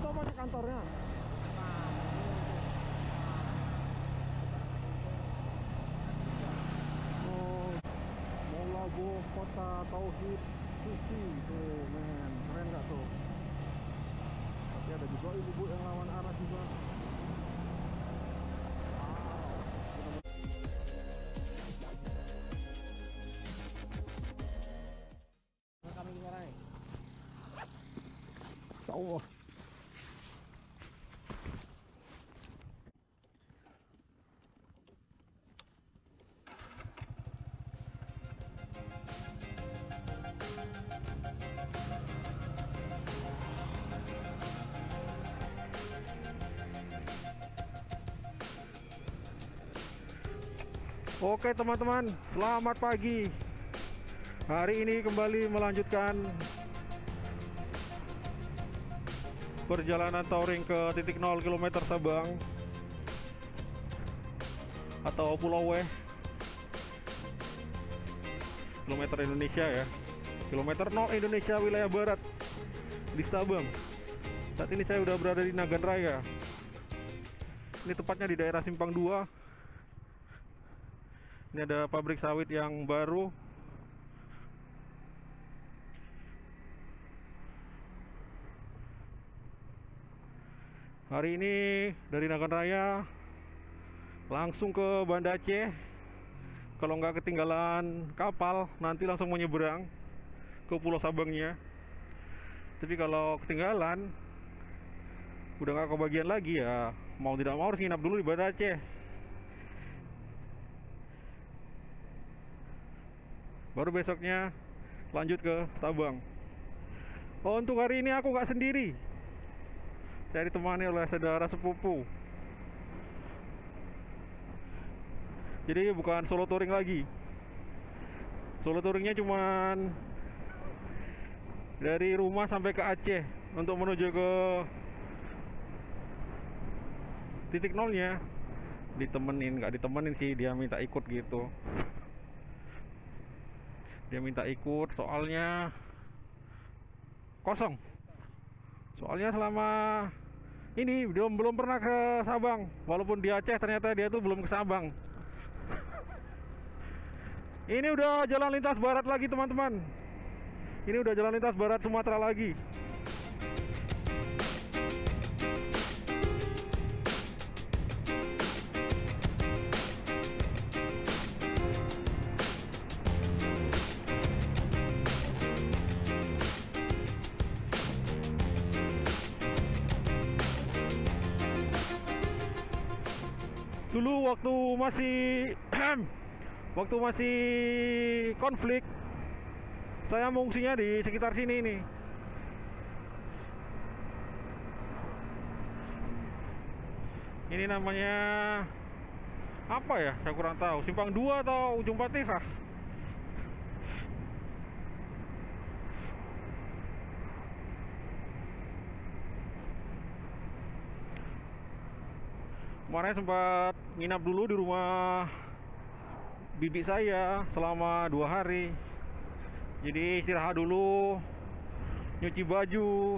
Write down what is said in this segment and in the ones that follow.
itu apa sih kantornya? Oh, Maulabu Kota Tauhid Suci tuh, men, keren nggak tuh? Tapi ada juga ibu-ibu yang lawan arah juga. Kami ngerai. Allah. Oke teman-teman, selamat pagi. Hari ini kembali melanjutkan perjalanan touring ke titik 0 km Sabang atau Pulau W, kilometer Indonesia ya, kilometer 0 Indonesia wilayah barat di Sabang. Saat ini saya udah berada di Nagan Raya. Ini tepatnya di daerah Simpang 2. Ini ada pabrik sawit yang baru. Hari ini dari Nagan Raya langsung ke Banda Aceh. Kalau nggak ketinggalan kapal, nanti langsung menyeberang ke Pulau Sabangnya. Tapi kalau ketinggalan, udah nggak kebagian lagi ya, mau tidak mau harus nginap dulu di Banda Aceh. Baru besoknya lanjut ke Sabang. Oh, untuk hari ini aku nggak sendiri. Saya ditemani oleh saudara sepupu. Jadi bukan solo touring lagi. Solo touringnya cuman dari rumah sampai ke Aceh untuk menuju ke titik nolnya. Ditemenin, nggak ditemenin sih, dia minta ikut gitu. Dia minta ikut soalnya kosong. Soalnya selama ini belum pernah ke Sabang. Walaupun di Aceh, ternyata dia tuh belum ke Sabang. Ini udah jalan lintas barat lagi teman-teman. Ini udah jalan lintas barat Sumatera lagi. Dulu waktu masih konflik, saya mengungsinya di sekitar sini nih. Ini namanya apa ya? Saya kurang tahu. Simpang 2 atau Ujung Patihah. Kemarin sempat nginap dulu di rumah bibi saya selama 2 hari. Jadi istirahat dulu, nyuci baju,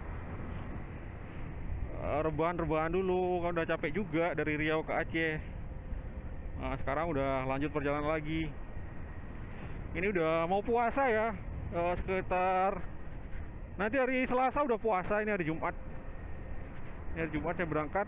rebahan dulu, kan udah capek juga dari Riau ke Aceh. Nah, sekarang udah lanjut perjalanan lagi. Ini udah mau puasa ya, sekitar nanti hari Selasa udah puasa. Ini hari Jumat. Ini hari Jumat saya berangkat.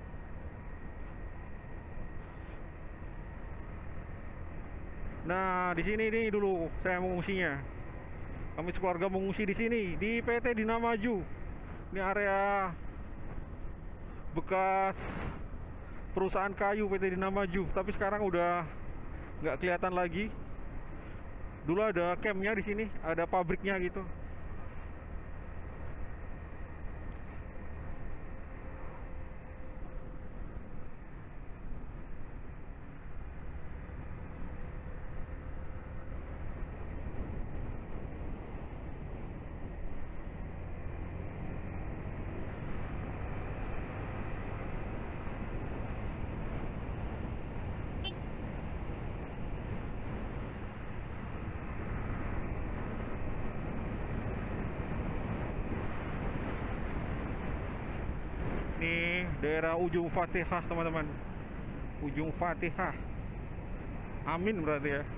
Nah, di sini nih dulu saya mengungsinya. Kami sekeluarga mengungsi di sini di PT Dinamaju. Ini area bekas perusahaan kayu PT Dinamaju, tapi sekarang udah nggak kelihatan lagi. Dulu ada campnya di sini, ada pabriknya gitu. Ini daerah Ujung Fatihah, teman-teman. Ujung Fatihah. Amin berarti ya.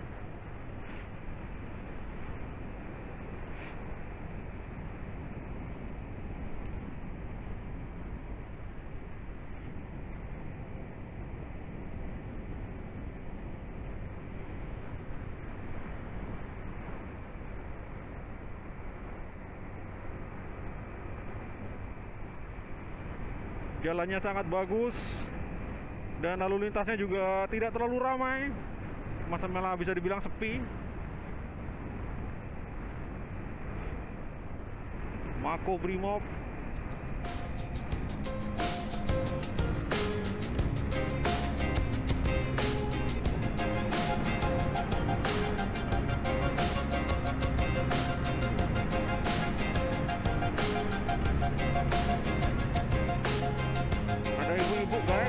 Jalannya sangat bagus dan lalu lintasnya juga tidak terlalu ramai, masa malah bisa dibilang sepi. Mako Brimob. Ada ibu-ibu guys.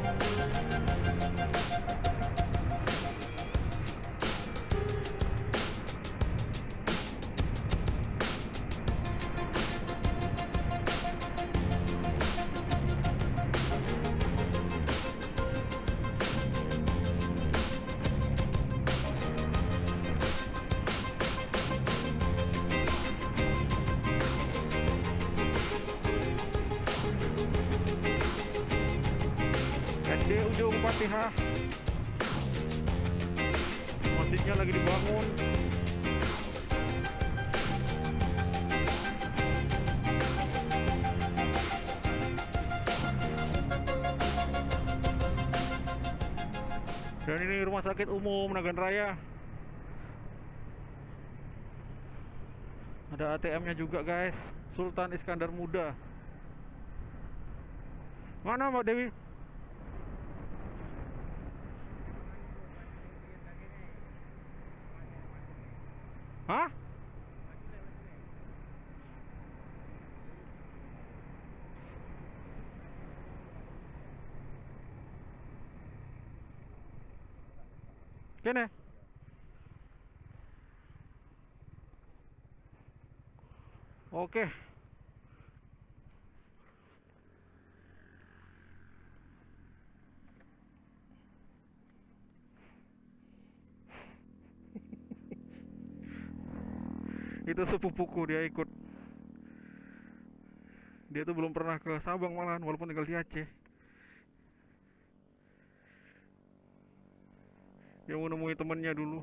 SD Ujung Fatihah. Masjidnya lagi dibangun. Dan ini Rumah Sakit Umum Nagan Raya. Ada ATM-nya juga guys. Sultan Iskandar Muda. Mana Mbak Dewi? Hah? Kene? Oke. Itu sepupuku, dia ikut. Dia tuh belum pernah ke Sabang malahan, walaupun tinggal di Aceh. Dia mau nemui temennya dulu.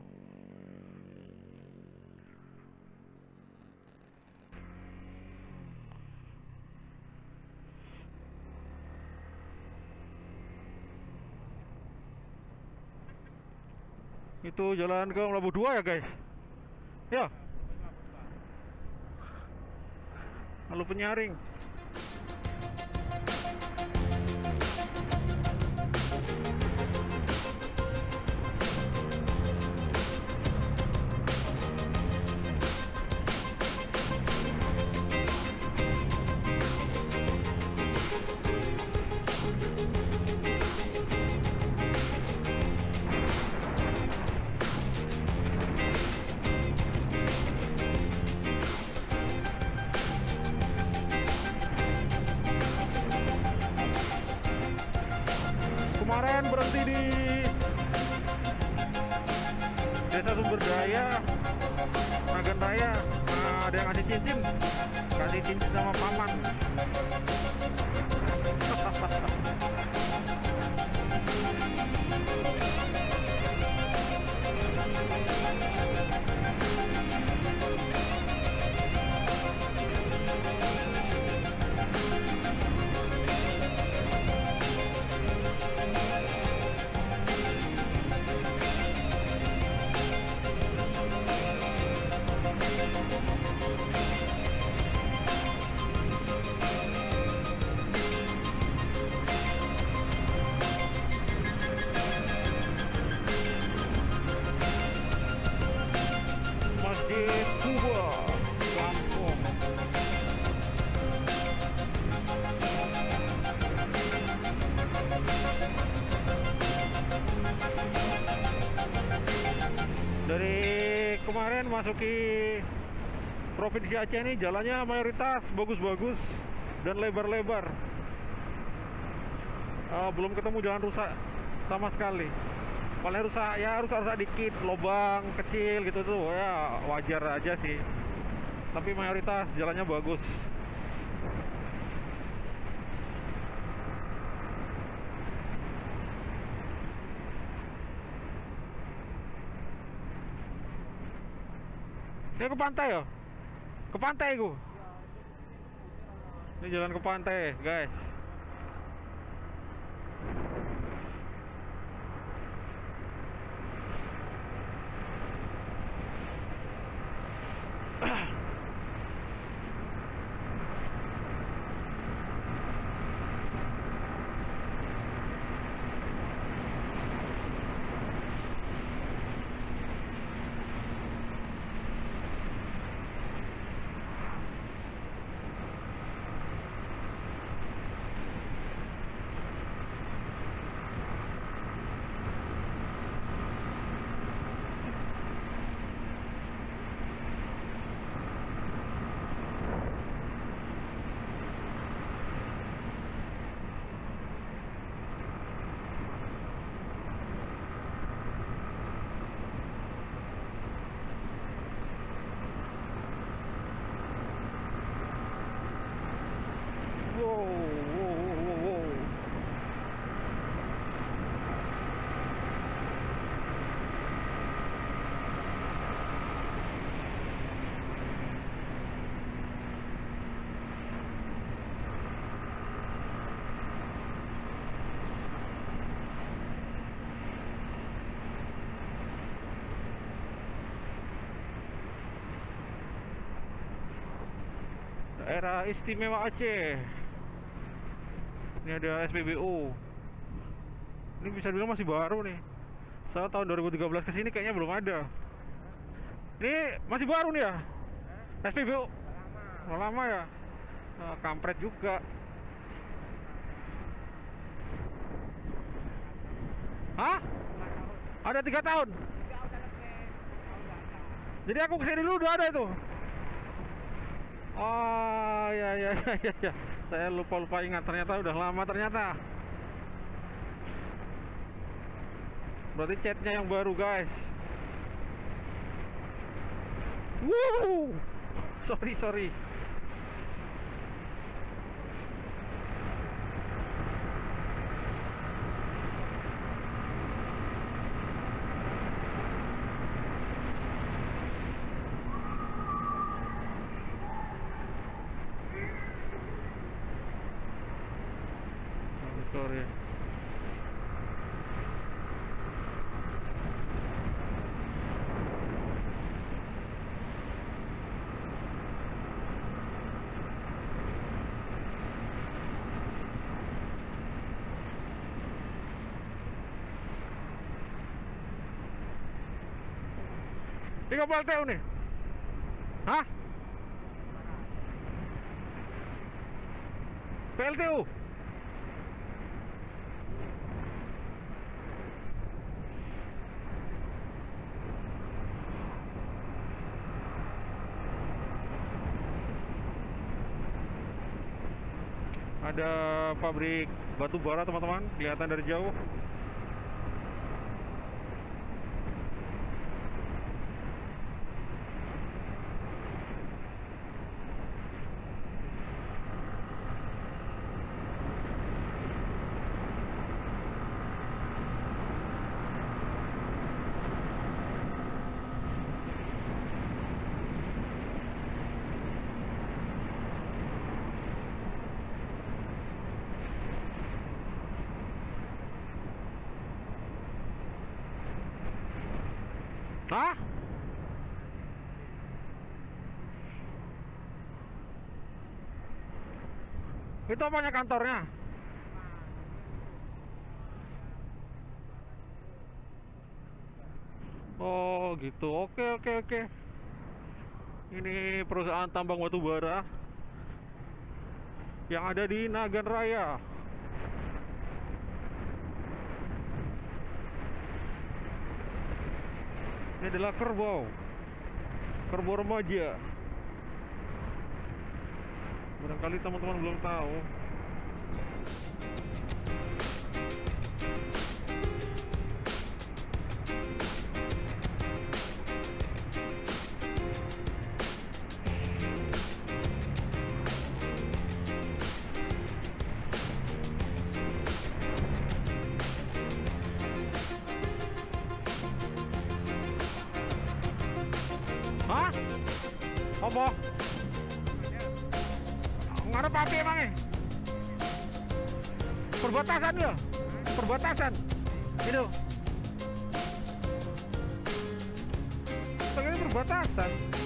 Itu jalan ke Labu 2 ya guys? Ya. Lalu Penyaring. Kemarin berhenti di Desa Sumberdaya, Nagan Raya. Nah, ada yang kasih cincin sama paman. Masjid Kuba Kampung. Dari kemarin masuki Provinsi Aceh ini jalannya mayoritas bagus-bagus dan lebar-lebar. belum ketemu jalan rusak sama sekali. Paling rusak ya rusak-rusak dikit, lubang kecil gitu tuh ya wajar aja sih. Tapi mayoritas jalannya bagus. Ini ke pantai ya? Ke pantai gua. Ini jalan ke pantai, guys. Wow. Daerah Istimewa Aceh. Ini ada SPBU. Ini bisa dibilang masih baru nih. Saya tahun 2013 ke sini kayaknya belum ada. Ini masih baru nih ya? SPBU. Lama ya? Nah, kampret juga. Hah? Ada 3 tahun? Jadi aku kesini dulu udah ada itu? Oh ya. Saya lupa ingat, ternyata udah lama ternyata. Berarti catnya yang baru, guys. Wuh. Sorry. Sorry. Ini kapal TU nih? Hah? PLTU? Ada pabrik batu bara teman-teman, kelihatan dari jauh. Hah? Itu apanya kantornya? Oh gitu, oke. Ini perusahaan tambang batu bara yang ada di Nagan Raya. Ini adalah kerbau remaja. Barangkali teman-teman belum tahu. Hah? Apa? Ngarep api emangnya? Perbatasan ya? Perbatasan. Itu. Ini perbatasan.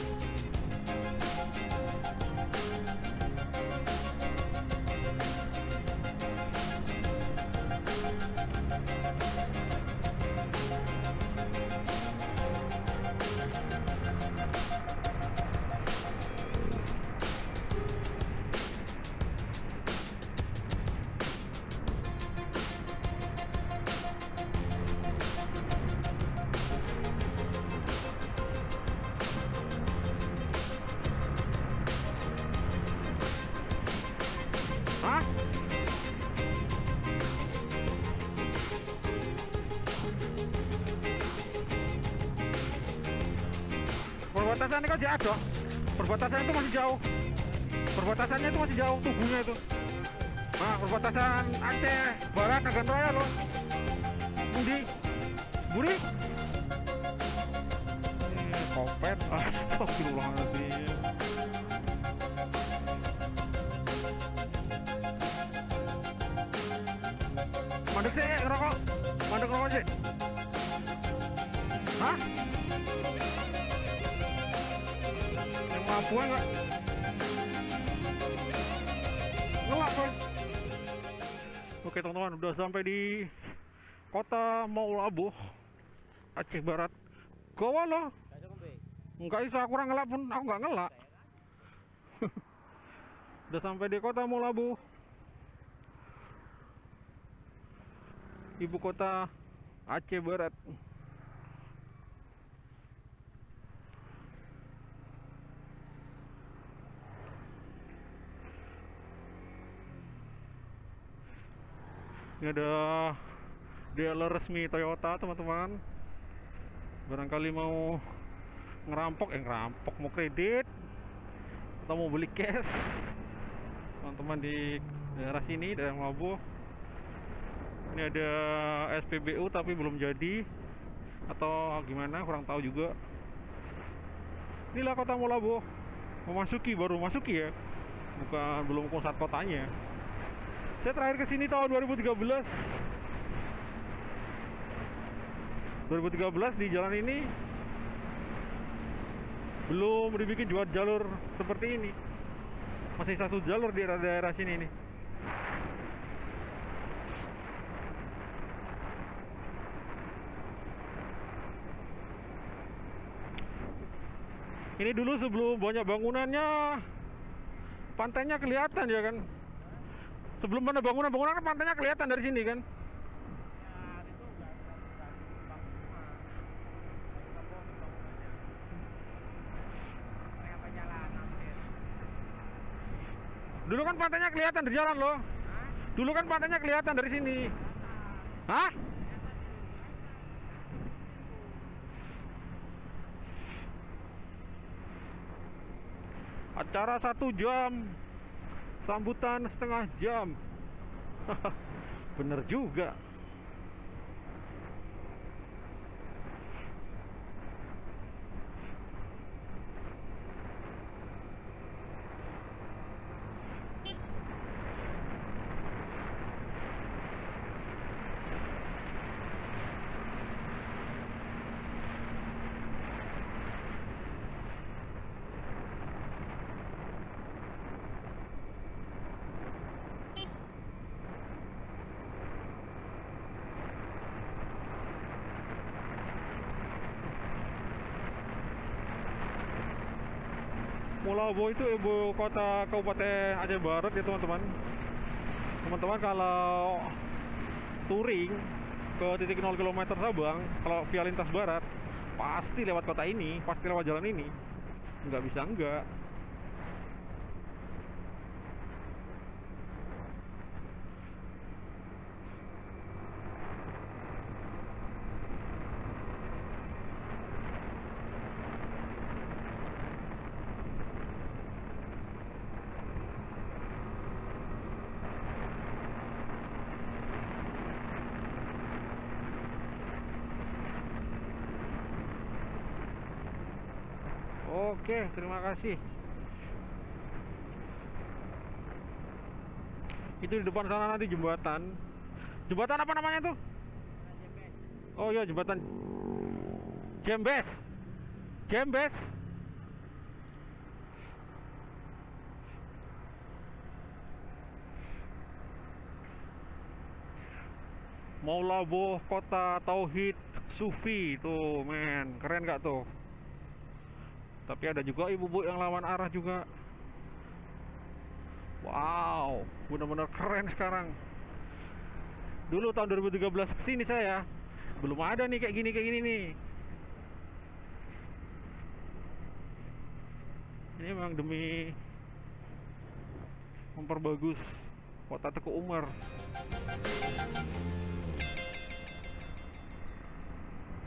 Hah? Perbatasan ini kan ada. Perbatasan itu masih jauh. Perbatasannya itu masih jauh, tubuhnya itu. Nah, perbatasan Aceh Barat, Nagan Raya loh. Budi. Budi? Kopet. Astagfirullahaladzim. Mandek sih, ngerokok. Mandek ngerokok sih. Hah? Yang mampu enggak? Ngelak kan? Oke teman-teman, udah sampai di kota Maulabu, Aceh Barat. Gowo loh. Enggak bisa, aku kurang ngelak pun, aku nggak ngelak. Udah sampai di kota Maulabu, ibu kota Aceh Barat. Ini ada dealer resmi Toyota teman-teman. Barangkali mau ngerampok, mau kredit atau mau beli cash, teman-teman di daerah sini, daerah Maulabu. Ini ada SPBU tapi belum jadi atau gimana, kurang tahu juga. Inilah kota Maulabu. Baru masuki ya, bukan belum pusat kotanya. Saya terakhir kesini tahun 2013 di jalan ini belum dibikin dua jalur seperti ini, masih satu jalur di daerah sini nih. Ini dulu sebelum banyak bangunannya, pantainya kelihatan ya kan. Sebelum ada bangunan kan pantainya kelihatan dari sini kan. Dulu kan pantainya kelihatan dari jalan loh. Dulu kan pantainya kelihatan dari sini. Hah? Acara 1 jam, sambutan setengah jam. Bener juga. Maulabu itu ibu kota Kabupaten Aceh Barat ya teman-teman. Teman-teman kalau touring ke titik 0 km Sabang, kalau via lintas barat pasti lewat kota ini, pasti lewat jalan ini. Nggak bisa enggak. Oke, terima kasih. Itu di depan sana nanti jembatan. Jembatan apa namanya tuh? Oh iya, jembatan Jembes. Jembes. Maulaboh Kota Tauhid Sufi tuh, men. Keren gak tuh? Tapi ada juga ibu-ibu yang lawan arah juga. Wow, benar-benar keren sekarang. Dulu tahun 2013 kesini saya belum ada nih kayak gini nih. Ini memang demi memperbagus kota Teguh Umar.